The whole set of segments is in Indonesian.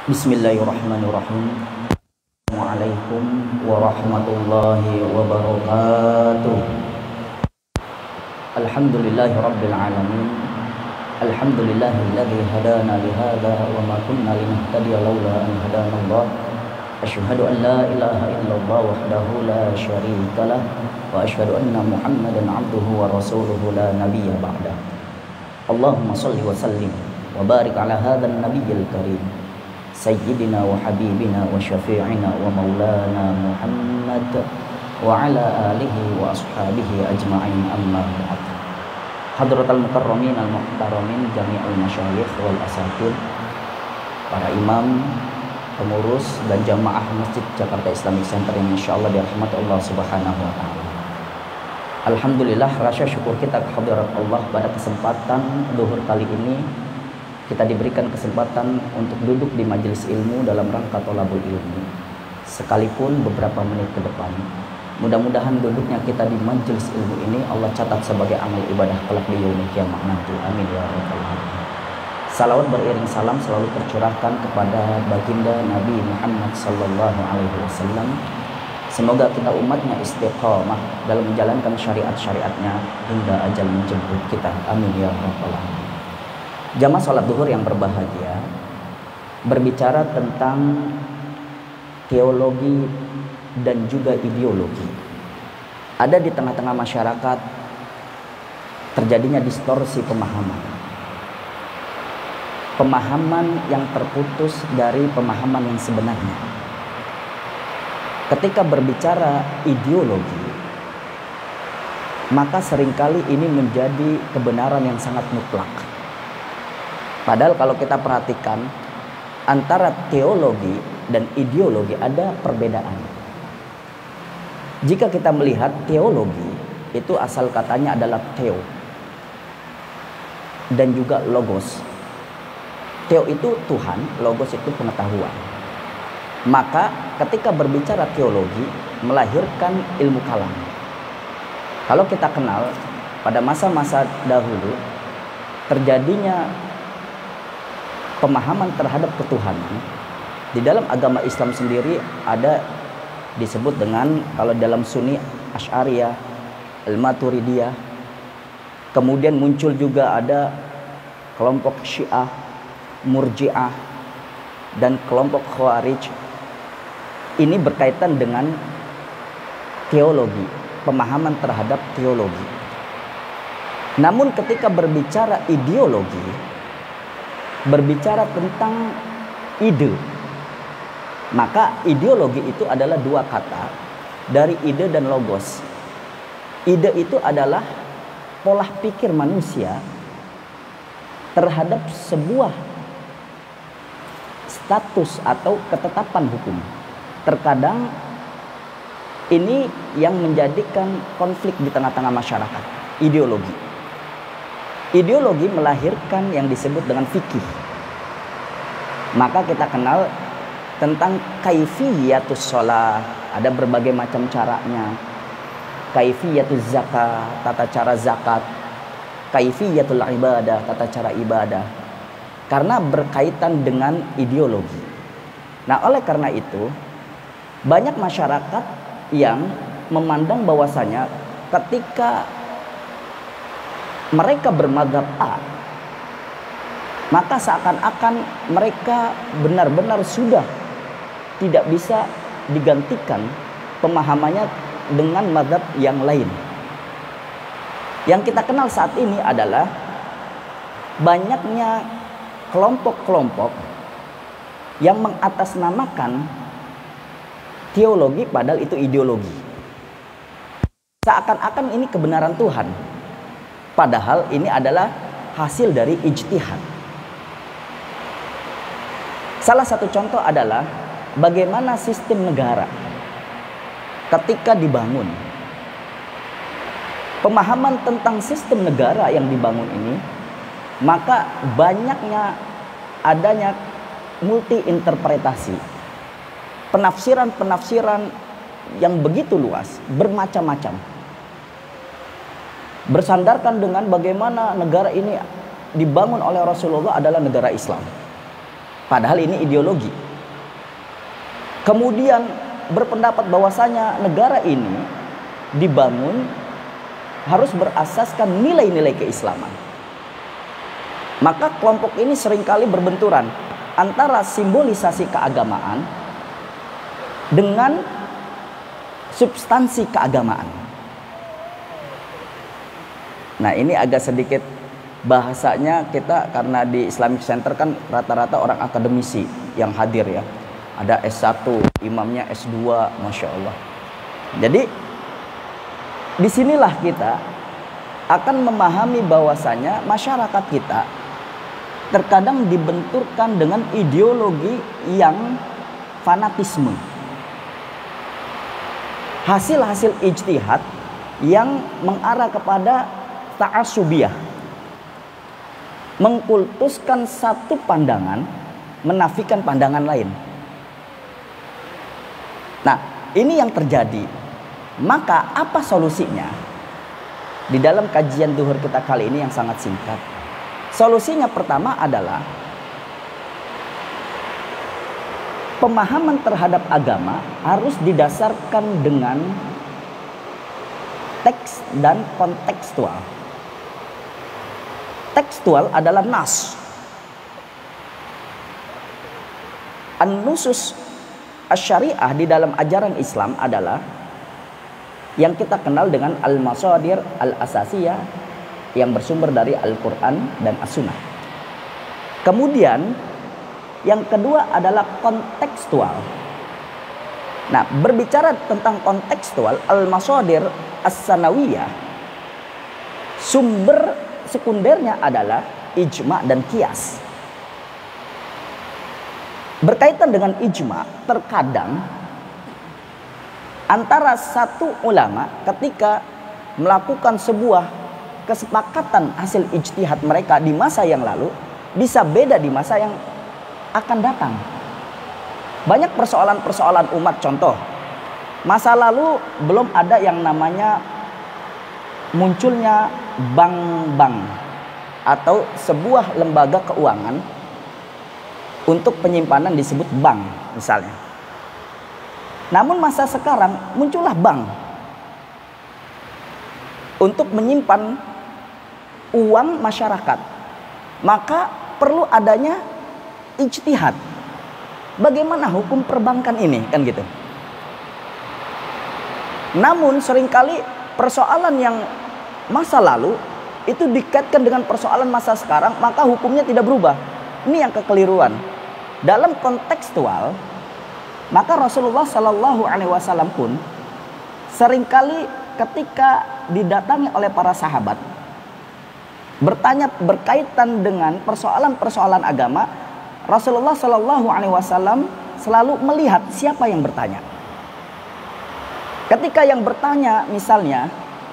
Bismillahirrahmanirrahim. Assalamualaikum warahmatullahi wabarakatuh. Alhamdulillahirabbil alamin. Alhamdulillahilladzi hadana lihadza wa ma kunna linahtadiya laula an hadanallah. Asyhadu an la ilaha illallah wahdahu la syarika lah wa asyhadu anna Muhammadan 'abduhu wa rasuluhu la nabiyya ba'da. Allahumma shalli wa sallim wa barik ala hadzal nabiyyil karim. Sayyidina wa habibina wa syafi'ina wa maulana Muhammad wa ala alihi wa ashabihi ajma'in, amma ba'd. Hadratal mukarramin al-muhtaramin jami'ul masyayikh wal asatid, para imam, pengurus dan jamaah Masjid Jakarta Islamic Center yang insyaallah dirahmati Allah Subhanahu wa taala. Alhamdulillah, rasa syukur kita kehadirat Allah pada kesempatan zuhur kali ini. Kita diberikan kesempatan untuk duduk di majelis ilmu dalam rangka thalabul ilmi, sekalipun beberapa menit ke depan. Mudah-mudahan duduknya kita di majelis ilmu ini Allah catat sebagai amal ibadah kelak di yaumil qiyamah nanti. Amin ya rabbal alamin. Salawat beriring salam selalu tercurahkan kepada baginda Nabi Muhammad sallallahu alaihi wasallam. Semoga kita umatnya istiqamah dalam menjalankan syariat-syariatnya hingga ajal menjemput kita. Amin ya rabbal alamin. Jamaah sholat duhur yang berbahagia, berbicara tentang teologi dan juga ideologi. Ada di tengah-tengah masyarakat terjadinya distorsi pemahaman. Pemahaman yang terputus dari pemahaman yang sebenarnya. Ketika berbicara ideologi, maka seringkali ini menjadi kebenaran yang sangat mutlak. Padahal kalau kita perhatikan antara teologi dan ideologi ada perbedaan. Jika kita melihat teologi itu asal katanya adalah theo dan juga logos. Theo itu Tuhan, logos itu pengetahuan. Maka ketika berbicara teologi melahirkan ilmu kalam. Kalau kita kenal pada masa-masa dahulu terjadinya pemahaman terhadap ketuhanan di dalam agama Islam sendiri ada disebut dengan, kalau dalam Sunni Asy'ariyah, Al-Maturidiyah. Kemudian muncul juga ada kelompok Syiah, Murji'ah dan kelompok Khawarij. Ini berkaitan dengan teologi, pemahaman terhadap teologi. Namun ketika berbicara ideologi, berbicara tentang ide, maka ideologi itu adalah dua kata dari ide dan logos. Ide itu adalah pola pikir manusia terhadap sebuah status atau ketetapan hukum. Terkadang ini yang menjadikan konflik di tengah-tengah masyarakat. Ideologi melahirkan yang disebut dengan fikih. Maka kita kenal tentang kaifiyatus shalah, ada berbagai macam caranya. Kaifiyatuz zakat, tata cara zakat. Kaifiyatul ibadah, tata cara ibadah. Karena berkaitan dengan ideologi. Nah, oleh karena itu banyak masyarakat yang memandang bahwasanya ketika mereka bermadzhab A, maka seakan-akan mereka benar-benar sudah tidak bisa digantikan pemahamannya dengan madzhab yang lain. Yang kita kenal saat ini adalah banyaknya kelompok-kelompok yang mengatasnamakan teologi padahal itu ideologi. Seakan-akan ini kebenaran Tuhan. Padahal ini adalah hasil dari ijtihad. Salah satu contoh adalah bagaimana sistem negara ketika dibangun. Pemahaman tentang sistem negara yang dibangun ini, maka banyaknya adanya multi interpretasi. Penafsiran-penafsiran yang begitu luas, bermacam-macam. Bersandarkan dengan bagaimana negara ini dibangun oleh Rasulullah adalah negara Islam. Padahal ini ideologi. Kemudian berpendapat bahwasanya negara ini dibangun harus berasaskan nilai-nilai keislaman. Maka kelompok ini seringkali berbenturan antara simbolisasi keagamaan dengan substansi keagamaan. Nah, ini agak sedikit bahasanya kita, karena di Islamic Center kan rata-rata orang akademisi yang hadir ya. Ada S1, imamnya S2, Masya Allah. Jadi disinilah kita akan memahami bahwasanya masyarakat kita terkadang dibenturkan dengan ideologi yang fanatisme. Hasil-hasil ijtihad yang mengarah kepada ta'asubiyah, mengkultuskan satu pandangan, menafikan pandangan lain. Nah, ini yang terjadi. Maka apa solusinya? Di dalam kajian duhur kita kali ini yang sangat singkat, solusinya pertama adalah pemahaman terhadap agama harus didasarkan dengan teks dan kontekstual. Tekstual adalah nas. An-nusus asy-syariah di dalam ajaran Islam adalah yang kita kenal dengan al-masadir al-asasiyah yang bersumber dari Al-Quran dan As-Sunnah. Kemudian yang kedua adalah kontekstual. Nah, berbicara tentang kontekstual, al-masadir as-sanawiyah, sumber sekundernya adalah ijma dan qiyas. Berkaitan dengan ijma, terkadang antara satu ulama ketika melakukan sebuah kesepakatan hasil ijtihad mereka di masa yang lalu bisa beda di masa yang akan datang. Banyak persoalan-persoalan umat, contoh masa lalu belum ada yang namanya munculnya bank-bank atau sebuah lembaga keuangan untuk penyimpanan disebut bank misalnya. Namun masa sekarang muncullah bank untuk menyimpan uang masyarakat. Maka perlu adanya ijtihad. Bagaimana hukum perbankan ini, kan gitu. Namun seringkali persoalan yang masa lalu itu dikaitkan dengan persoalan masa sekarang, maka hukumnya tidak berubah. Ini yang kekeliruan. Dalam kontekstual, maka Rasulullah Shallallahu Alaihi Wasallam pun seringkali ketika didatangi oleh para sahabat bertanya berkaitan dengan persoalan-persoalan agama, Rasulullah Shallallahu Alaihi Wasallam selalu melihat siapa yang bertanya. Ketika yang bertanya misalnya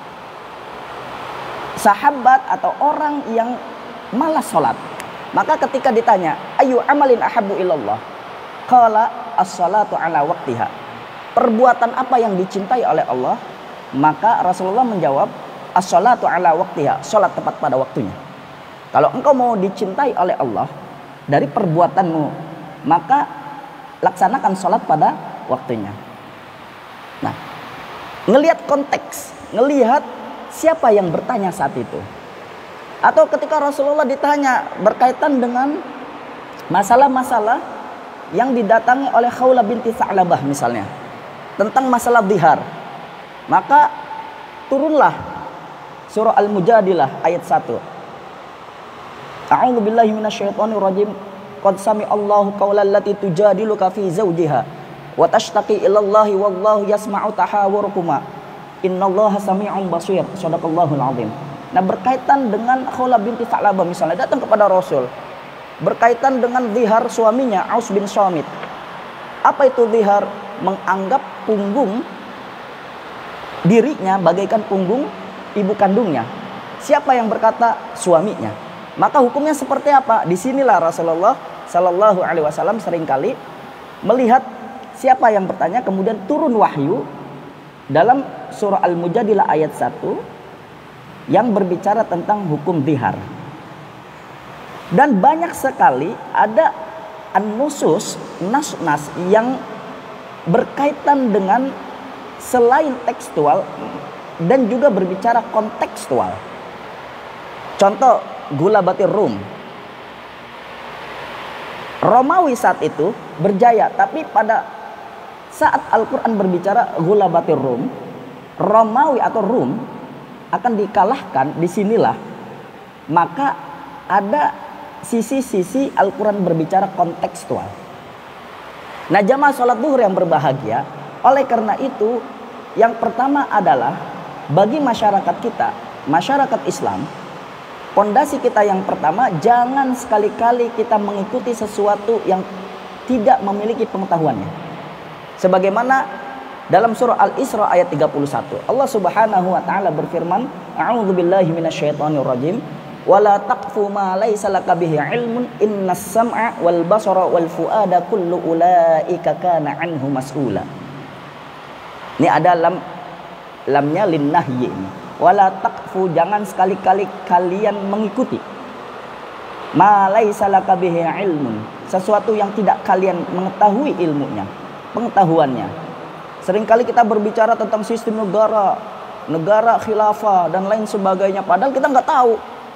sahabat atau orang yang malas sholat, maka ketika ditanya ayu amalin ahabbu ilallah, qala as-salatu ala waqtiha, perbuatan apa yang dicintai oleh Allah, maka Rasulullah menjawab as-salatu ala waqtiha, sholat tepat pada waktunya. Kalau engkau mau dicintai oleh Allah dari perbuatanmu, maka laksanakan sholat pada waktunya. Nah, ngelihat konteks, ngelihat siapa yang bertanya saat itu. Atau ketika Rasulullah ditanya berkaitan dengan masalah-masalah yang didatangi oleh Khawlah binti Sa'labah misalnya, tentang masalah dhihar, maka turunlah surah Al-Mujadilah ayat 1. A'udzu billahi minasyaitonir rajim. Qad sami'allahu qaulal lati tujadiluka fi zawjiha wa tashtaqi ilallahi wallahu yasma'u tahawurukuma. Innallaha sami'un basir. Shadaqallahul azim. Nah, berkaitan dengan Khawlah binti Sa'labah misalnya datang kepada Rasul berkaitan dengan dhihar suaminya Aus bin Shamit. Apa itu dhihar? Menganggap punggung dirinya bagaikan punggung ibu kandungnya. Siapa yang berkata? Suaminya. Maka hukumnya seperti apa? Disinilah Rasulullah Shallallahu Alaihi Wasallam seringkali melihat siapa yang bertanya, kemudian turun wahyu dalam surah Al-Mujadilah ayat 1 yang berbicara tentang hukum dhihar. Dan banyak sekali ada an-nusus, nas-nas yang berkaitan dengan selain tekstual dan juga berbicara kontekstual. Contoh Ghulabatir Rum. Romawi saat itu berjaya, tapi pada saat Al-Quran berbicara Ghulabatir Rum, Romawi atau Rum akan dikalahkan. Disinilah maka ada sisi-sisi Al-Quran berbicara kontekstual. Nah, jamaah sholat zuhur yang berbahagia, oleh karena itu yang pertama adalah bagi masyarakat kita, masyarakat Islam, pondasi kita yang pertama, jangan sekali-kali kita mengikuti sesuatu yang tidak memiliki pengetahuannya. Sebagaimana dalam surah Al-Isra ayat 31, Allah Subhanahu wa taala berfirman, A'udzubillahi minasyaitonirrajim, wala taqfu ma laysa laka bihi ilmun innas sam'a wal basara wal fuada kullu ulaika kana anhu mas'ula. Ini ada lamnya linnahyi ini. Wala taqfu, jangan sekali-kali kalian mengikuti ma laysa laka bihi ilmun, sesuatu yang tidak kalian mengetahui ilmunya, pengetahuannya. Seringkali kita berbicara tentang sistem negara khilafah dan lain sebagainya, padahal kita nggak tahu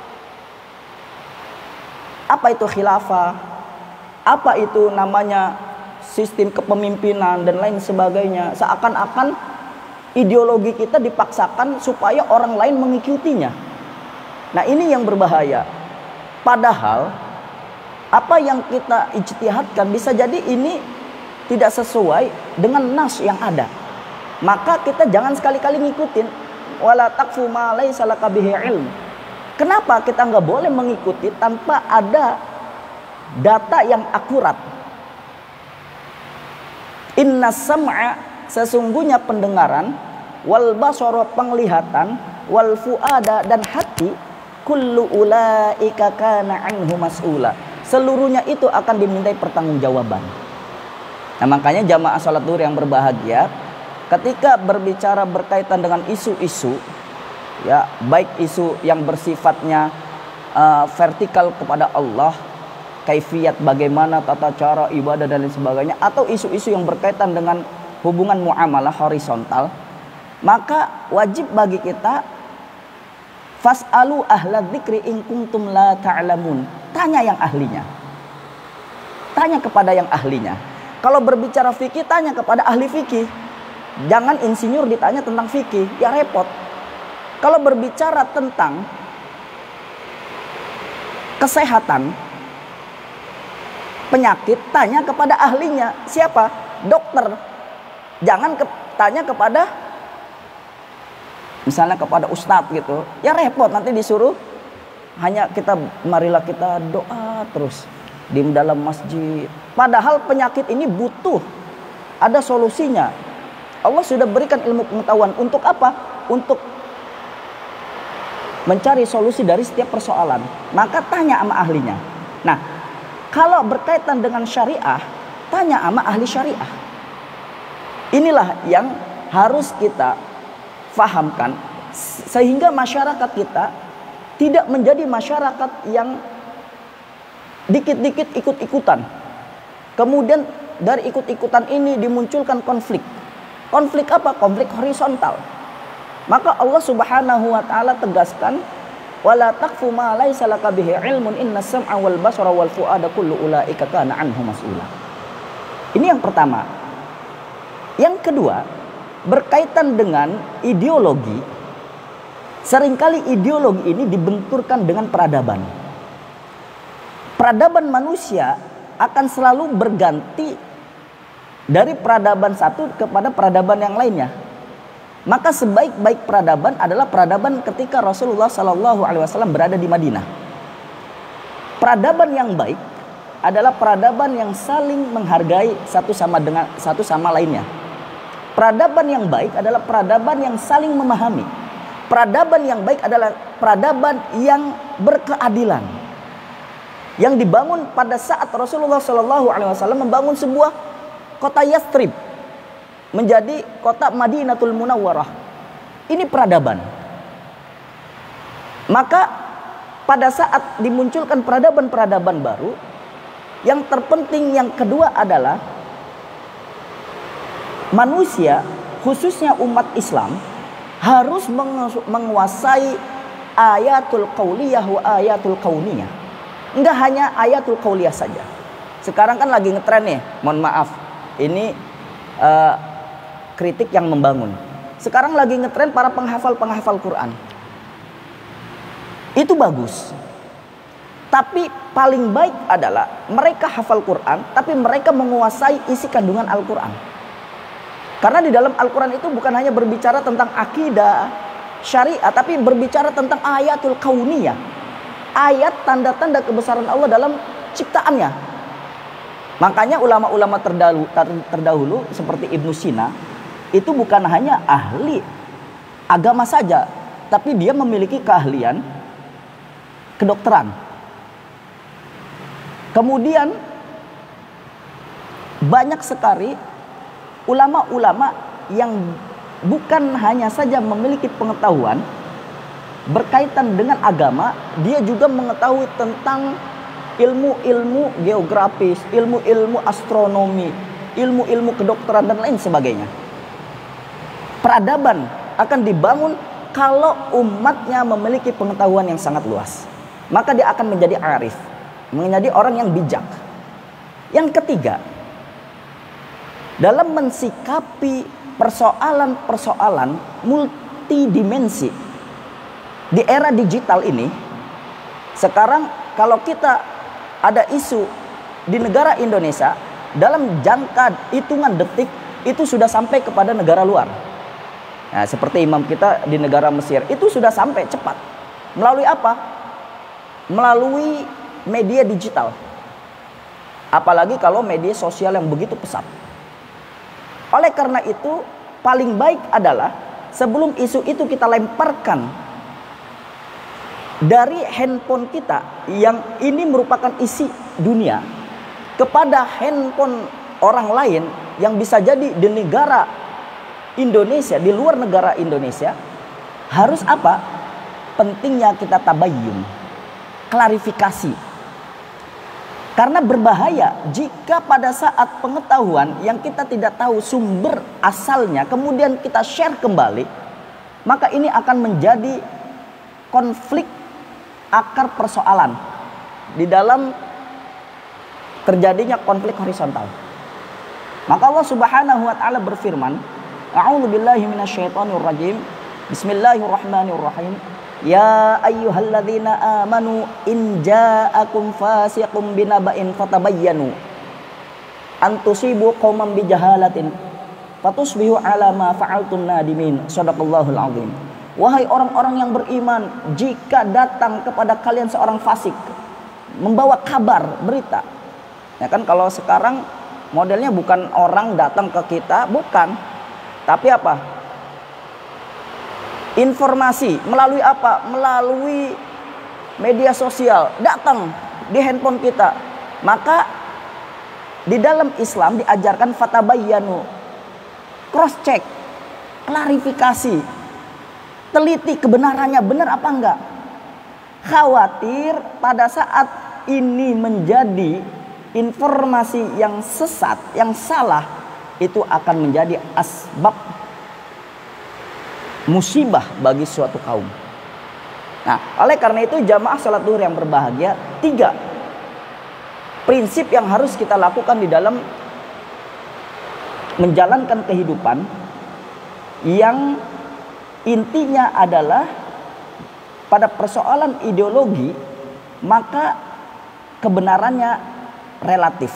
apa itu khilafah, apa itu namanya sistem kepemimpinan dan lain sebagainya. Seakan-akan ideologi kita dipaksakan supaya orang lain mengikutinya. Nah, ini yang berbahaya. Padahal apa yang kita ijtihadkan bisa jadi ini tidak sesuai dengan nas yang ada. Maka kita jangan sekali-kali ngikutin. Wala taqfu ma laysa laka bihi ilm. Kenapa kita nggak boleh mengikuti tanpa ada data yang akurat? Inna sam'a, sesungguhnya pendengaran, wal basara, penglihatan, wal fuada, dan hati, kullu ulaika kana anhu mas'ula, seluruhnya itu akan dimintai pertanggungjawaban. Nah, makanya jamaah salat zuhur yang berbahagia, ketika berbicara berkaitan dengan isu-isu, ya, baik isu yang bersifatnya vertikal kepada Allah, kaifiyat bagaimana tata cara ibadah dan lain sebagainya, atau isu-isu yang berkaitan dengan hubungan muamalah horizontal, maka wajib bagi kita fas'alu ahla dzikri in kuntum la ta'lamun. Tanya yang ahlinya. Tanya kepada yang ahlinya. Kalau berbicara fikih, tanya kepada ahli fikih. Jangan insinyur ditanya tentang fikih, ya repot. Kalau berbicara tentang kesehatan, penyakit, tanya kepada ahlinya. Siapa? Dokter. Jangan tanya kepada misalnya kepada ustadz gitu. Ya repot, nanti disuruh hanya marilah kita doa terus di dalam masjid. Padahal penyakit ini butuh ada solusinya. Allah sudah berikan ilmu pengetahuan. Untuk apa? Untuk mencari solusi dari setiap persoalan. Maka tanya sama ahlinya. Nah, kalau berkaitan dengan syariah, tanya sama ahli syariah. Inilah yang harus kita fahamkan, sehingga masyarakat kita tidak menjadi masyarakat yang dikit-dikit ikut-ikutan. Kemudian dari ikut-ikutan ini dimunculkan konflik. Konflik apa? Konflik horizontal. Maka Allah Subhanahu wa taala tegaskan, wala taqfu ma laysa laka bihi ilmun innas sam'a wal basara wal fuada kullu ulaika kana anhu mas'ula. Ini yang pertama. Yang kedua, berkaitan dengan ideologi. Seringkali ideologi ini dibenturkan dengan peradaban. Peradaban manusia akan selalu berganti dari peradaban satu kepada peradaban yang lainnya. Maka sebaik-baik peradaban adalah peradaban ketika Rasulullah SAW berada di Madinah. Peradaban yang baik adalah peradaban yang saling menghargai satu sama lainnya. Peradaban yang baik adalah peradaban yang saling memahami. Peradaban yang baik adalah peradaban yang berkeadilan, yang dibangun pada saat Rasulullah SAW membangun sebuah kota Yathrib menjadi kota Madinatul Munawwarah. Ini peradaban. Maka pada saat dimunculkan peradaban-peradaban baru Yang terpenting yang kedua adalah manusia, khususnya umat Islam, harus menguasai ayatul qauliyah wa ayatul kauniyah. Enggak hanya ayatul qauliyah saja. Sekarang kan lagi ngetren nih, mohon maaf, ini kritik yang membangun. Sekarang lagi ngetren para penghafal Quran. Itu bagus. Tapi paling baik adalah mereka hafal Quran, tapi mereka menguasai isi kandungan Al-Quran. Karena di dalam Al-Quran itu bukan hanya berbicara tentang akidah, syariat, tapi berbicara tentang ayatul kauniyah. Ayat tanda-tanda kebesaran Allah dalam ciptaannya. Makanya ulama-ulama terdahulu seperti Ibnu Sina, itu bukan hanya ahli agama saja, tapi dia memiliki keahlian kedokteran. Kemudian banyak sekali ulama-ulama yang bukan hanya saja memiliki pengetahuan berkaitan dengan agama, dia juga mengetahui tentang ilmu-ilmu geografis, ilmu-ilmu astronomi, ilmu-ilmu kedokteran dan lain sebagainya. Peradaban akan dibangun kalau umatnya memiliki pengetahuan yang sangat luas. Maka dia akan menjadi arif, menjadi orang yang bijak. Yang ketiga, dalam mensikapi persoalan-persoalan multidimensi di era digital ini, sekarang kalau kita ada isu di negara Indonesia, dalam jangka hitungan detik itu sudah sampai kepada negara luar. Nah, seperti imam kita di negara Mesir itu sudah sampai cepat. Melalui apa? Melalui media digital. Apalagi kalau media sosial yang begitu pesat. Oleh karena itu, paling baik adalah sebelum isu itu kita lemparkan dari handphone kita yang ini merupakan isi dunia kepada handphone orang lain yang bisa jadi di negara Indonesia, di luar negara Indonesia. Harus apa? Pentingnya kita tabayyun, klarifikasi. Karena berbahaya jika pada saat pengetahuan yang kita tidak tahu sumber asalnya kemudian kita share kembali, maka ini akan menjadi konflik akar persoalan di dalam terjadinya konflik horizontal. Maka Allah Subhanahu wa taala berfirman, a'udzu billahi minasyaitonir rajim. Bismillahirrahmanirrahim. Ya ayyuhalladzina amanu in ja'akum fasiqun binaba'in fatabayyanu an tusibu qauman bijahalatin fatusbihu ala ma fa'altum nadimin. Shadaqallahul azim. Wahai orang-orang yang beriman, jika datang kepada kalian seorang fasik membawa kabar, berita. Ya kan, kalau sekarang modelnya bukan orang datang ke kita, bukan. Tapi apa? Informasi melalui apa? Melalui media sosial datang di handphone kita. Maka di dalam Islam diajarkan fatabayyanu, cross check, klarifikasi, teliti kebenarannya benar apa enggak. Khawatir pada saat ini menjadi informasi yang sesat, yang salah, itu akan menjadi asbab musibah bagi suatu kaum. Nah, oleh karena itu jamaah salat duhur yang berbahagia, 3 prinsip yang harus kita lakukan di dalam menjalankan kehidupan, yang intinya adalah pada persoalan ideologi, maka kebenarannya relatif,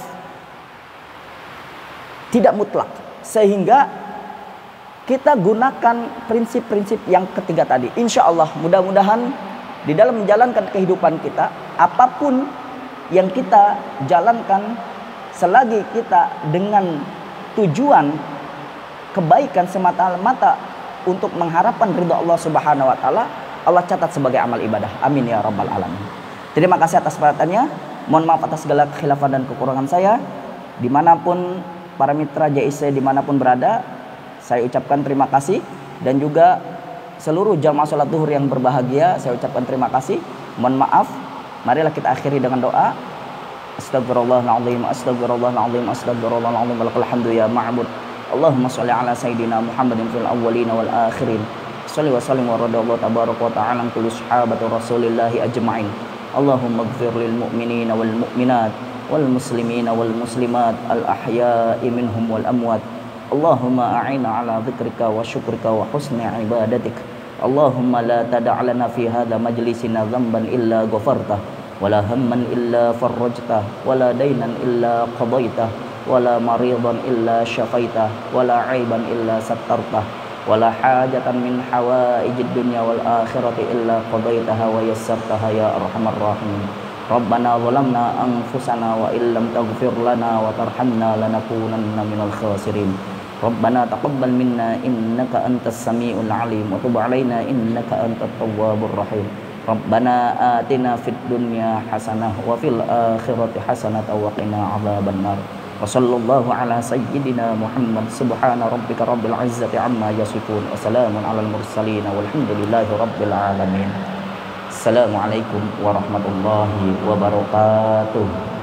tidak mutlak. Sehingga kita gunakan prinsip-prinsip yang ketiga tadi. Insya Allah mudah-mudahan di dalam menjalankan kehidupan kita, apapun yang kita jalankan, selagi kita dengan tujuan kebaikan semata-mata untuk mengharapkan ridha Allah Subhanahu wa taala, Allah catat sebagai amal ibadah. Amin ya rabbal alamin. Terima kasih atas perhatiannya. Mohon maaf atas segala khilafan dan kekurangan saya. Dimanapun para mitra JIC dimanapun berada, saya ucapkan terima kasih. Dan juga seluruh jamaah sholat duhur yang berbahagia, saya ucapkan terima kasih. Mohon maaf. Marilah kita akhiri dengan doa. Astaghfirullahaladzim, astaghfirullahaladzim, astaghfirullahaladzim. Walakal hamdu ya ma'bud. Allahumma sholli ala sayyidina Muhammadin fil awwalina wal akhirin. Sholli wa sallim wa radallahu tabaraka wa ta'ala kullu sahabati rasulillahi ajma'in. Allahumma ighfir lil mu'minina wal mu'minat wal muslimina wal muslimat al ahya'i minhum wal amwat. Allahumma a'ina ala dzikrika wa syukrika wa husni ibadatik. Allahumma la tada' lana fi hadha majlisina dhanban illa ghafartah, wala hamman illa farrajtah, wala dainan illa qadaitah, wala maridan illa syafaitah, wala aiban illa sattartah, wala hajatan min hawaijid dunya wal akhirati illa qadaitaha wa yassartaha ya arhamar rahimin. Rabbana zalamna anfusana wa illam taghfir lana wa tarhamna lanakunanna minal khasirin. Rabbana taqabbal minna innaka antas samiul alim wa tub alaina innaka antat tawwabur rahim. Rabbana atina fid dunya hasanah wa fil akhirati hasanah wa qina adzaban nar. Wa sallallahu ala sayyidina Muhammad. Subhana rabbika rabbil izzati amma yasifun wa salamun alal mursalin walhamdulillahi rabbil alamin. Assalamualaikum warahmatullahi wabarakatuh.